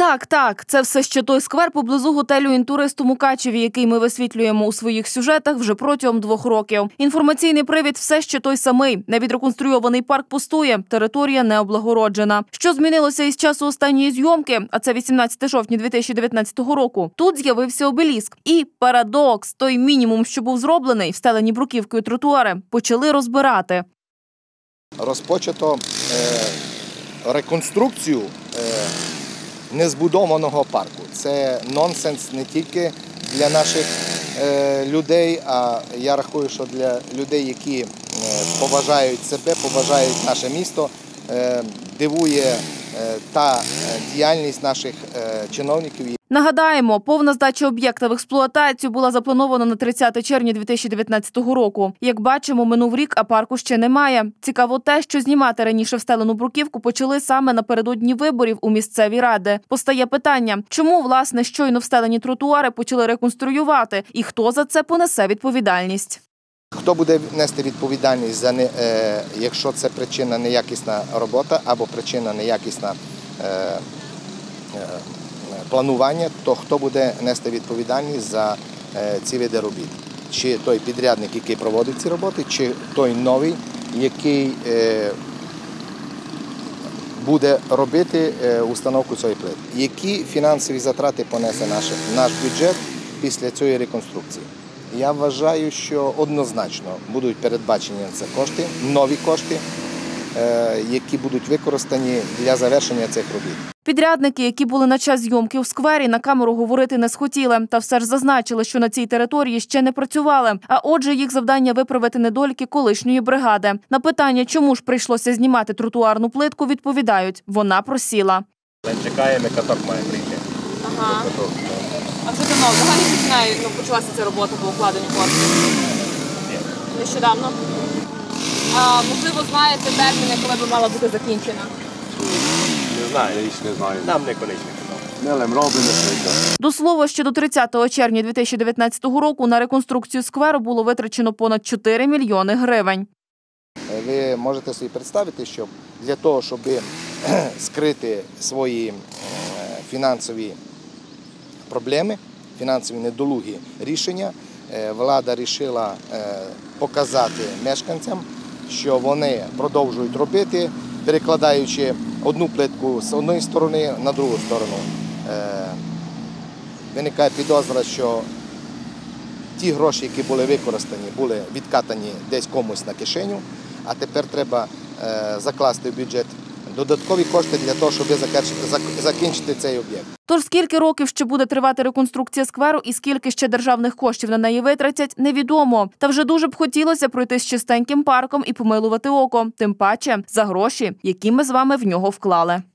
Так, це все ще той сквер поблизу готелю «Інтурист» у Мукачеві, який ми висвітлюємо у своїх сюжетах вже протягом 2 років. Інформаційний привід все ще той самий. Невідреконструйований парк пустує, територія не облагороджена. Що змінилося із часу останньої зйомки, а це 18 жовтня 2019 року, тут з'явився обеліск. І парадокс, той мінімум, що був зроблений, встелені бруківкою тротуари, почали розбирати. Розпочато реконструкцію незбудованого парку. Це нонсенс не тільки для наших людей, а я рахую, що для людей, які поважають себе, поважають наше місто, дивує та діяльність наших чиновників. Нагадаємо, повна здача об'єкта в експлуатацію була запланована на 30 червня 2019 року. Як бачимо, минув рік, а парку ще немає. Цікаво те, що знімати раніше встелену бруківку почали саме напередодні виборів у місцеві ради. Постає питання, чому, власне, щойно встелені тротуари почали реконструювати і хто за це понесе відповідальність? Хто буде нести відповідальність, якщо це причина неякісна робота або причина неякісна планування, то хто буде нести відповідальність за ці види робіт? Чи той підрядник, який проводить ці роботи, чи той новий, який буде робити установку цієї плити? Які фінансові затрати понесе наш бюджет після цієї реконструкції? Я вважаю, що однозначно будуть передбачені на це кошти, нові кошти, які будуть використані для завершення цих робіт. Підрядники, які були на час зйомки у сквері, на камеру говорити не схотіли, та все ж зазначили, що на цій території ще не працювали. А отже, їх завдання виправити недоліки колишньої бригади. На питання, чому ж прийшлося знімати тротуарну плитку, відповідають – вона просіла. Ми чекаємо, каток має прийти. Ага. А вже давно взагалі почалася ця робота по укладенню коштів? Нещодавно. Можливо, знаєте терміни, коли б мала бути закінчена? Не знаю, я їх не знаю. Нам не колись не казав. До слова, що до 30 червня 2019 року на реконструкцію скверу було витрачено понад 4 мільйони гривень. Ви можете собі представити, що для того, щоб скрити свої фінансові проблеми, фінансові недолугі рішення, влада вирішила показати мешканцям, що вони продовжують робити, перекладаючи одну плитку з однієї сторони на другу сторону. Виникає підозра, що ті гроші, які були використані, були відкатані десь комусь на кишеню, а тепер треба закласти в бюджет додаткові кошти для того, щоб закінчити цей об'єкт. Тож скільки років ще буде тривати реконструкція скверу і скільки ще державних коштів на неї витратять, невідомо. Та вже дуже б хотілося пройти з чистеньким парком і помилувати око. Тим паче за гроші, які ми з вами в нього вклали.